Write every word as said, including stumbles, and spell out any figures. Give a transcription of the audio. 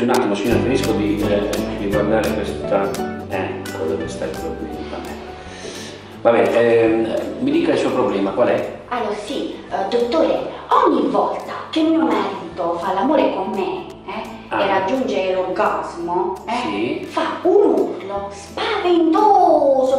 un attimo, signora, finisco di, eh, di guardare questa. Ecco dove sta il problema. Va bene, eh, mi dica il suo problema, qual è? Allora sì, uh, dottore, ogni volta che mio marito fa l'amore con me eh, ah. e raggiunge l'orgasmo, eh, sì. fa un urlo spaventoso